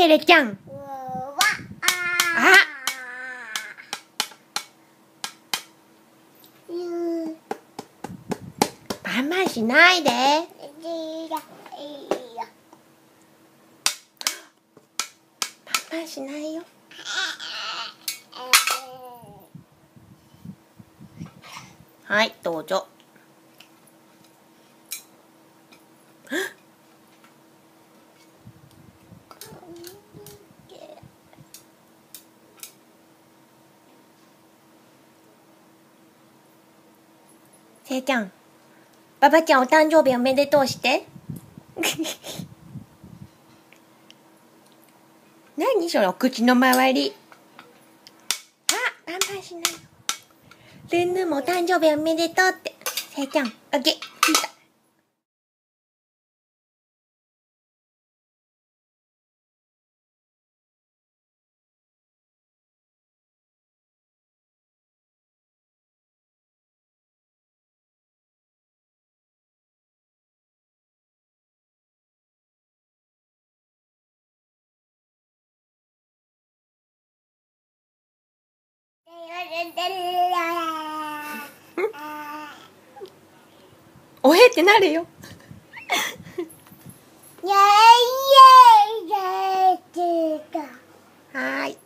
エレちゃん。あ、バンバンしないで。バンバンしないよ。はい、どうぞ。せいちゃん、ババちゃんお誕生日おめでとうして。何その口の周り。あ、バンバンしないよ。ルンルンもお誕生日おめでとうって。せいちゃん、オッケー、聞いた。おへってなるよ。はーい。